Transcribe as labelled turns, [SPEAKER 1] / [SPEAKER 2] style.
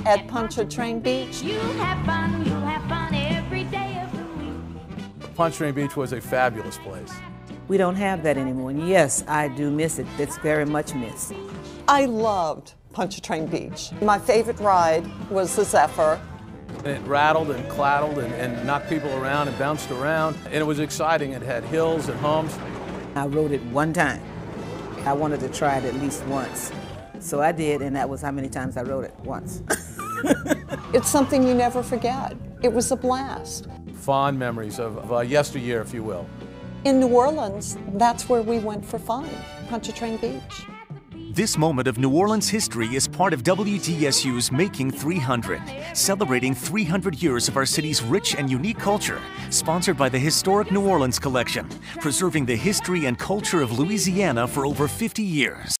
[SPEAKER 1] at Pontchartrain Beach.
[SPEAKER 2] You'll have fun every day of the week.
[SPEAKER 3] Pontchartrain Beach was a fabulous place.
[SPEAKER 4] We don't have that anymore, and yes, I do miss it. It's very much missed.
[SPEAKER 1] I loved Pontchartrain Beach. My favorite ride was the Zephyr.
[SPEAKER 3] And it rattled and claddled and knocked people around and bounced around. And it was exciting. It had hills and humps.
[SPEAKER 4] I rode it one time. I wanted to try it at least once. So I did, and that was how many times I rode it, once.
[SPEAKER 1] It's something you never forget. It was a blast.
[SPEAKER 3] Fond memories of yesteryear, if you will.
[SPEAKER 1] In New Orleans, that's where we went for fun, Pontchartrain Beach.
[SPEAKER 5] This moment of New Orleans history is part of WTSU's Making 300, celebrating 300 years of our city's rich and unique culture, sponsored by the Historic New Orleans Collection, preserving the history and culture of Louisiana for over 50 years.